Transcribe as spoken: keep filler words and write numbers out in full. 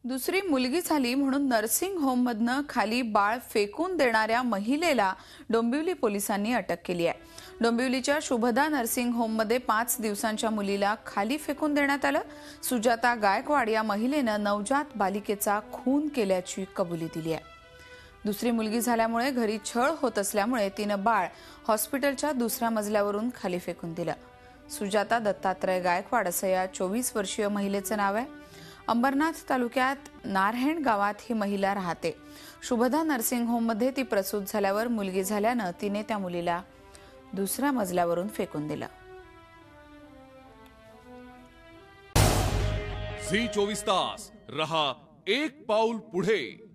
दुसरी मुलगी झाली म्हणून नर्सिंग होममधनं खाली बाळ फेकून देणाऱ्या महिलेला डोंबिवली पोलिसांनी अटक केली आहे। डोंबिवलीच्या शुभदा नर्सिंग होममध्ये पाच दिवसांच्या मुलीला खाली फेकून देण्यात आलं। सुजाता गायकवाड या महिलेनं नवजात बालिकेचा खून केल्याची कबुली दिली आहे। दुसरी मुलगी झाल्यामुळे घरी छळ होत असल्यामुळे तिनं बाळ हॉस्पिटलच्या दुसऱ्या मजल्यावरून खाली फेकून दिलं। सुजाता दत्तात्रय गायकवाड असं या चोवीस वर्षीय महिलेचं नाव आहे। अंबरनाथ तालुक्यात नारहेण गावात ही महिला राहते। शुभदा नर्सिंग होममध्ये ती प्रसूत झाल्यावर मुलगी झाल्यानं तिने त्या मुलीला दुसऱ्या मजल्यावरून फेकून दिलं। झी चोवीस तास रहा एक पाऊल पुढे।